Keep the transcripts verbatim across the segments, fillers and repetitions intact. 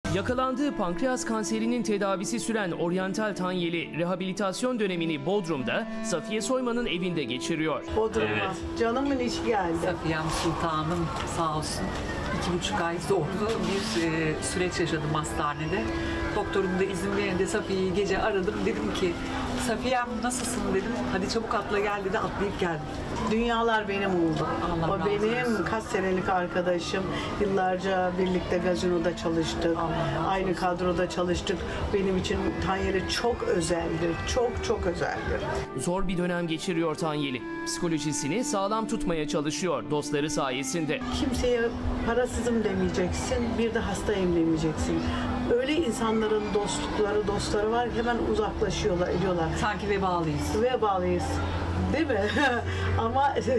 Yakalandığı pankreas kanserinin tedavisi süren Oryantal Tanyeli rehabilitasyon dönemini Bodrum'da Safiye Soyman'ın evinde geçiriyor. Bodrum'a. Evet. Canımın içi geldi. Safiyem Sultanım sağ olsun iki buçuk ay zorlu bir e, süreç yaşadım hastanede. Doktorum da izin verince Safiye'yi gece aradım. Dedim ki Safiyem nasılsın dedim. Hadi çabuk atla gel dedi. Atlayıp geldim. Dünyalar benim oldu. Allah o razı benim olsun. kaç senelik arkadaşım. Yıllarca birlikte gazinoda çalıştık. Allah razı Aynı olsun. kadroda çalıştık. Benim için Tanyeli çok özeldir. Çok çok özeldir. Zor bir dönem geçiriyor Tanyeli. Psikolojisini sağlam tutmaya çalışıyor dostları sayesinde. Kimseye parasızım demeyeceksin. Bir de hastayım demeyeceksin. Öyle insanların dostlukları, dostları var ki hemen uzaklaşıyorlar, ediyorlar. Sanki vebalıyız. Ve bağlıyız. Değil mi? Ama e,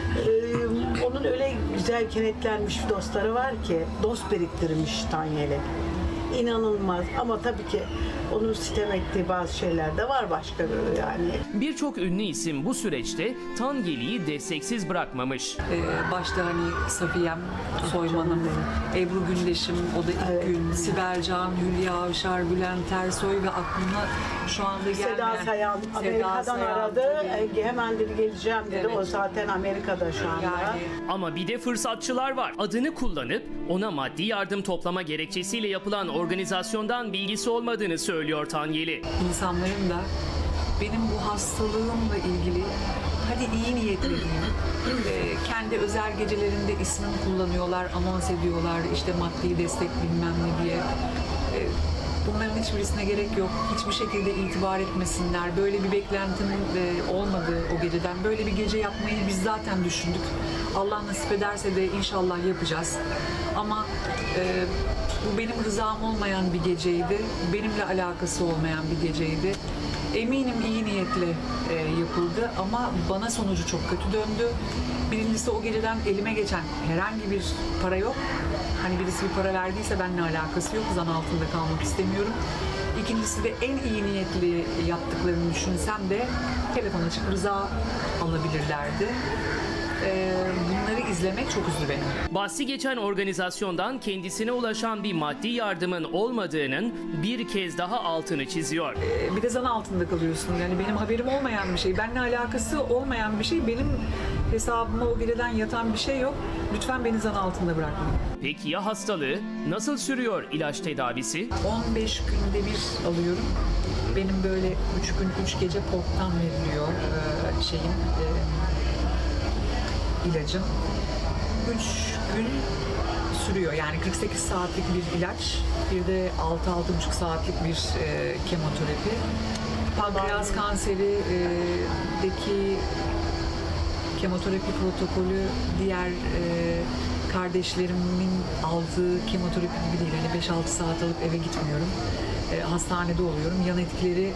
onun öyle güzel kenetlenmiş dostları var ki dost biriktirmiş Tanyeli. İnanılmaz ama tabii ki onun sitem ettiği bazı şeyler de var başka yani. Birçok ünlü isim bu süreçte Tanyeli'yi desteksiz bırakmamış. Ee, başta hani Safiyem Soyman'ım, Ebru Gündeş'im, o da ilk Evet. gün, Sibel Can, Hülya Avşar, Bülent Ersoy ve aklıma şu anda gelmeyen Seda Sayan Seda Amerika'dan Sayan aradı. tabii. E, Hemen dedi geleceğim dedi. Evet. O zaten Amerika'da şu anda. Yani Ama bir de fırsatçılar var. Adını kullanıp ona maddi yardım toplama gerekçesiyle yapılan organizasyondan bilgisi olmadığını söylüyor Tanyeli. insanların da benim bu hastalığımla ilgili hadi iyi niyetli diyeyim, e, kendi özel gecelerinde ismimi kullanıyorlar, anons ediyorlar, işte maddi destek bilmem ne diye. E, bunların hiçbirisine gerek yok. Hiçbir şekilde itibar etmesinler. Böyle bir beklentim e, olmadı o geceden. Böyle bir gece yapmayı biz zaten düşündük. Allah nasip ederse de inşallah yapacağız. Ama e, bu benim rızam olmayan bir geceydi. Benimle alakası olmayan bir geceydi. Eminim iyi niyetle e, yapıldı ama bana sonucu çok kötü döndü. Birincisi o geceden elime geçen herhangi bir para yok. Hani birisi bir para verdiyse benimle alakası yok. Zan altında kalmak istemiyorum. İkincisi de en iyi niyetli yaptıklarını düşünsem de telefon açıp rıza alabilirlerdi. Ee, bunları izlemek çok üzdü beni. Bahsi geçen organizasyondan kendisine ulaşan bir maddi yardımın olmadığının bir kez daha altını çiziyor. Ee, bir de zan altında kalıyorsun. Yani benim haberim olmayan bir şey, benimle alakası olmayan bir şey, benim hesabıma o geceden yatan bir şey yok. Lütfen beni zan altında bırakmayın. Peki ya hastalığı? Nasıl sürüyor ilaç tedavisi? on beş günde bir alıyorum. Benim böyle üç gün üç gece porttan veriliyor ee, şeyim. E, ilacım. üç gün sürüyor. Yani kırk sekiz saatlik bir ilaç. Bir de altı altı buçuk saatlik bir e, kemoterapi. Pankreas kanseri e, deki kemoterapi protokolü diğer e, kardeşlerimin aldığı kemoterapi gibi değil. Hani beş altı saat alıp eve gitmiyorum. E, hastanede oluyorum. Yan etkileri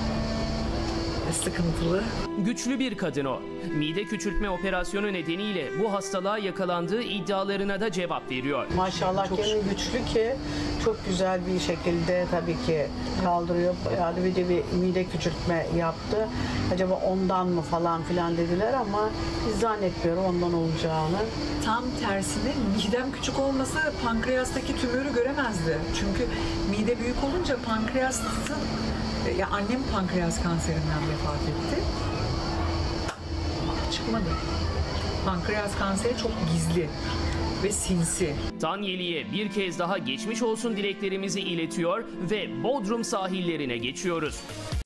sıkıntılı. Güçlü bir kadın o. Mide küçültme operasyonu nedeniyle bu hastalığa yakalandığı iddialarına da cevap veriyor. Maşallah Çok kendini güçlü ki çok güzel bir şekilde tabii ki kaldırıyor. Yani bir de bir mide küçültme yaptı. Acaba ondan mı falan filan dediler ama hiç zannetmiyorum ondan olacağını. Tam tersine midem küçük olmasa pankreastaki tümörü göremezdi. Çünkü mide büyük olunca pankreasın, ya annem pankreas kanserinden vefat etti. Çıkmadı. Pankreas kanseri çok gizli ve sinsi. Tanyeli'ye bir kez daha geçmiş olsun dileklerimizi iletiyor ve Bodrum sahillerine geçiyoruz.